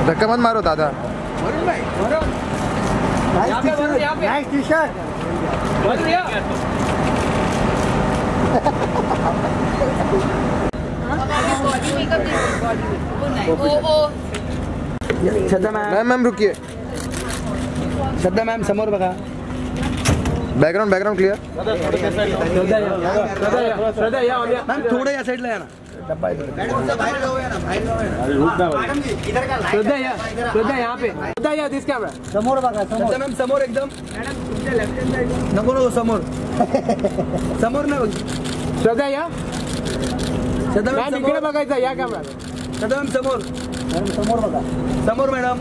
धक्का मत मारो दादा। Nice T shirt. Shraddha ma'am रुकिए। श्रद्धा मैम समोर बघा। Background clear. मैम थोड़ा या साइडला या ना। श्रद्धा यहाँ पे। श्रद्धा या दिस कैमरा समोर बघा। समोर मैम समोर एकदम नको नको समोर समोर ना बघ। श्रद्धा या श्रद्धा मॅम इकडे बघायचं या कॅमेरा। श्रद्धा मॅम समोर समोर बघा। समोर मॅडम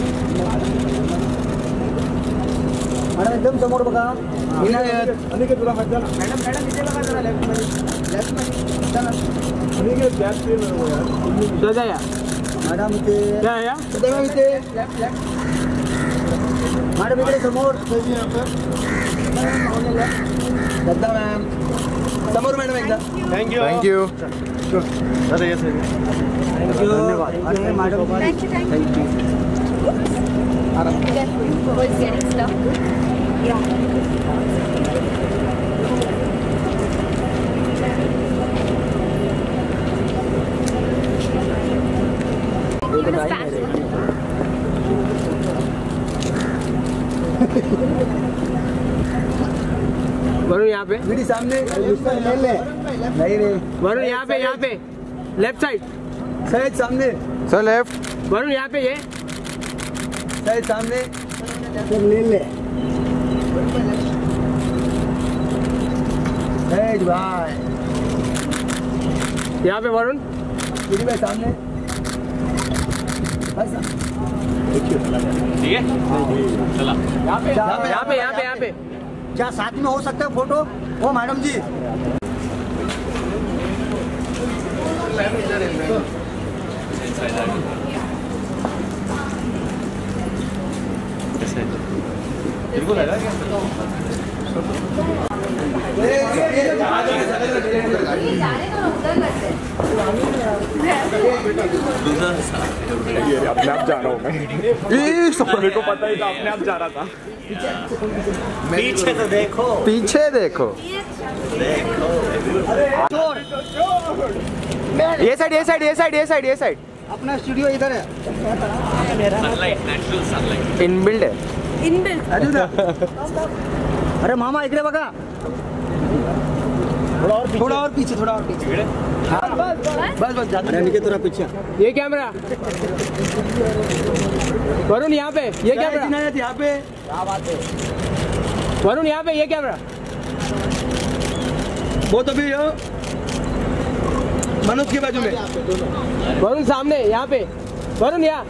मॅडम एकदम समोर बघा। अनिकेत तुला माहिती आहे ना मॅडम इथे बघा जरा लेफ्ट मध्ये अनिकेत गॅस पे यार। श्रद्धा या मॅडम इथे या श्रद्धा मॅम इथे लेफ्ट मॅडम इकडे समोर। श्रद्धा मॅम समोर मॅडम एकदा। थँक्यू। अरे यस थँक्यू धन्यवाद मॅडम। थँक्यू। वरुण यहाँ पे। वीडी सामने नहीं रे वरुण यहाँ पे लेफ्ट साइड। शायद सामने सर लेफ्ट। वरुण यहाँ पे ये शायद सामने ले शायद भाई यहाँ पे वरुण। वीडी भाई सामने ठीक है चला। यहाँ पे क्या साथ में हो सकता है फोटो? ओ मैडम जी बिल्कुल है अपने आप जा रहा हूँ मैं। मेरे को पता ही था अपने आप जा रहा था। पीछे तो देखो। पीछे देखो। ये साइड। अपना स्टूडियो इधर है। सनलाइट नेचुरल सनलाइट इनबिल्ड है। अरे मामा इकडे बघा। थोड़ा और पीछे बस अरे निके थोड़ा पीछे। ये कैमरा वरुण यहाँ पे। ये कैमरा यहाँ पे वरुण यहाँ पे। ये कैमरा वो तो भी मनोज के बाजू में। वरुण सामने यहाँ पे। वरुण यहाँ।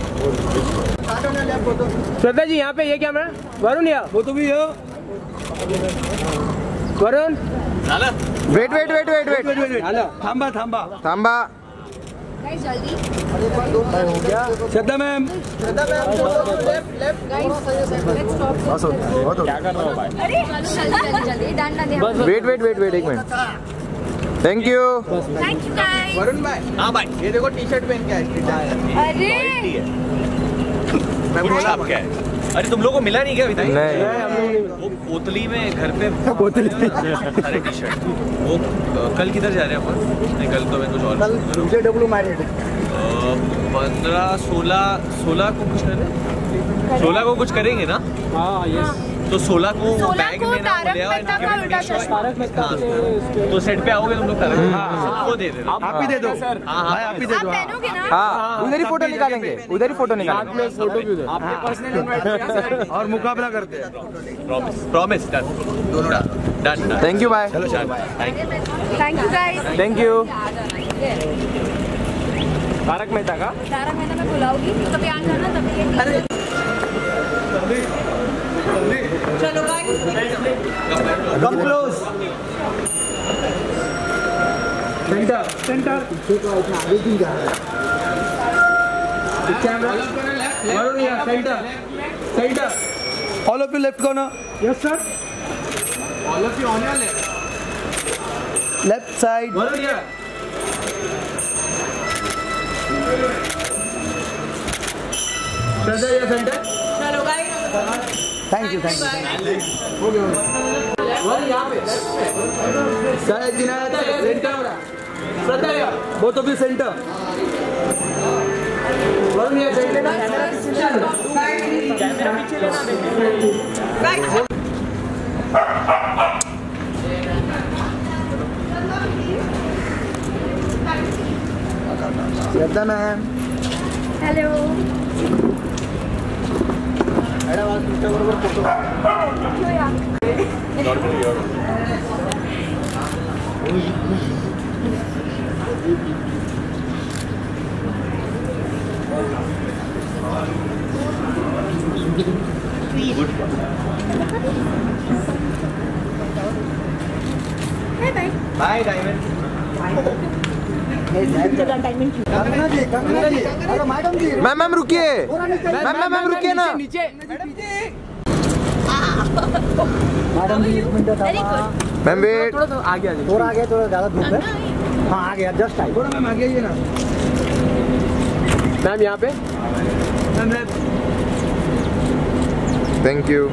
श्रद्धा जी यहाँ पे। ये कैमरा वरुण यहाँ। वो तो भी वरुण वेट। थांबा। श्रद्धा मैम वेट एक मिनट। Thank you. वरुण भाई। हाँ भाई ये देखो टी शर्ट पहन के आए। अरे मैं बोला आप क्या है? अरे तुम लोगों को मिला नहीं क्या अभी तक? नहीं। वो पोतली में घर पे अरे टी शर्ट वो कल किधर जा रहे हैं अपन? नहीं कल तो मैं कुछ और 15-16 को कुछ करें। 16 को कुछ करेंगे ना? हाँ यस। तो 16 को बैग में ना ले आओ। तो सेट पे आओगे तुम लोग तारक सबको दे दे। आप ही दे दो। हाँ आप ही दे दो। हाँ उधर ही फोटो निकालेंगे। फोटो भी उधर। आपने पर्सनल इनवाइट किया सर। और मुकाबला करते हैं। Promise done. Thank you bye. चलो चल thank you guys. Thank you. Tarak Mehta का। तारक मेहता में बुलाऊंगी कभी आ जाना तभी। चलो guys come close. Centre camera Varun यहाँ centre. All of you left corner. Yes sir. All of you on your left side. Varun यहाँ। श्रद्धा ये सेंटर चलो गाइस थैंक यू हो गया यहाँ पे centre Shraddha both of you centre Varun ये centre Shraddha ma'am hello madam आज तुमच्या बरोबर फोटो बाय डायमंड मैडम जी मैम रुकिए मैम रुकिए ना मैडम जी 1 मिनट मैम वेट थोड़ा आगे थोड़ा ज़्यादा धूप है हाँ आ गया जस्ट आई थोड़ा मैम आगे आइए ना मैम यहाँ पे थैंक यू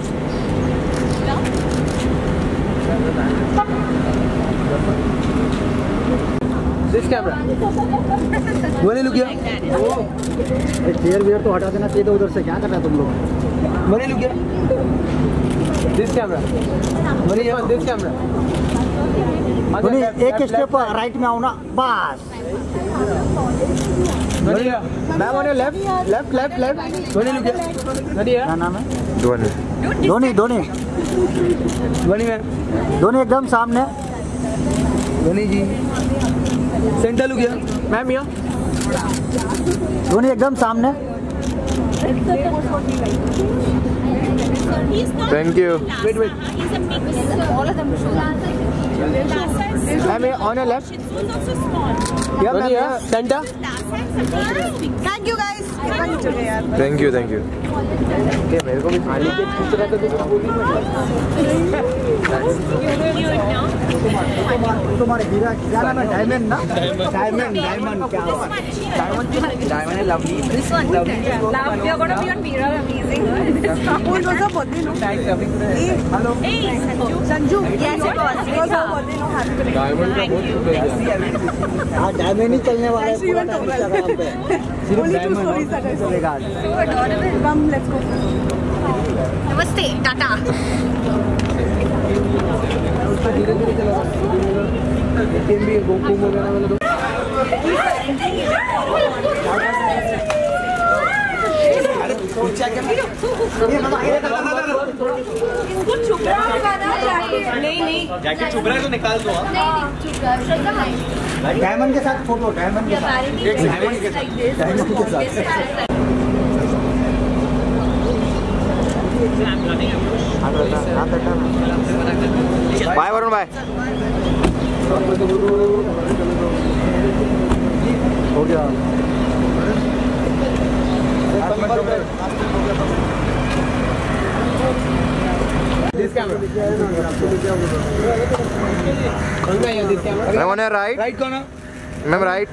दिस कैमरा बोले लुकिया चेयर वेयर तो हटा देना चाहिए था उधर से क्या कर रहा है तुम लोग बोले लुकिया दिस कैमरा दिस कैमरा बोले एक स्टेप राइट में आओ ना बस ma'am on left left left left बोले लुकिया क्या नाम है धोनी धोनी धोनी बनी मैम धोनी एकदम सामने धोनी जी सेंटर लुकिया मैम यहाँ धोनी एकदम सामने thank you wait ma'am on your left Dhoni यहाँ centre thank you guys thank you मेरे को भी खाने के पूछ रहा था तुम्हारे हीरा क्या नाम है डायमंड ना डायमंड क्या Diamond is lovely. This one, lovely. Love, you're gonna be on Mira, amazing. Who was her birthday? No. Hello Hey, Sanju. Yes, it was. It was her birthday. No, happy birthday. Diamond का बहुत हाँ diamond ही चलने वाला है पूरा Instagram पे सिर्फ diamond चलेगा आज So adorable. Come, let's go. Namaste. Tata. गोकुम वगैरह वाला इसको छुप रहा है नहीं जैकेट चुभ रहा है तो निकाल दो नहीं छुप रहा श्रद्धा नहीं डायमंड के साथ फोटो डायमंड के साथ बाय वरुण बाय हो गया this camera this camera ma'am on your right right कौन ma'am right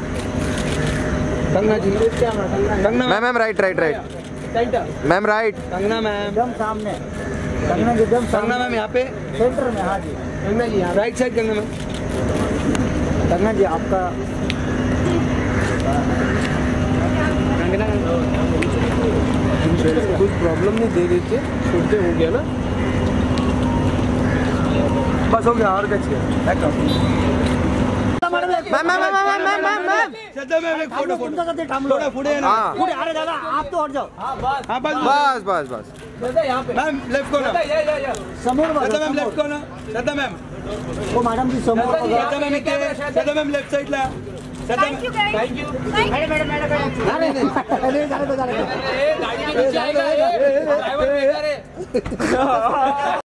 Kangana ji this camera ma'am right centre ma'am right Kangana ma'am एकदम सामने कंगना जी एकदम कंगना मैम यहाँ पे सेंटर में हाँ जी कंगना जी यहाँ right side Kangana ma'am Kangana ji आपका कुछ प्रॉब्लम नहीं दे देते छोड़ते हो गया ना बस हो गया और क्या चाहिए मैम श्रद्धा मैम एक फोटो थोड़ा फुड़े है ना हाँ पूरे अरे दादा आप तो हट जाओ हाँ बस मैम लेफ्ट कॉर्नर समोर Shraddha ma'am left corner Shraddha ma'am वो मैडम जी समोर श्रद्धा मैम लेफ्ट साइड ला Thank you guys. Thank you नहीं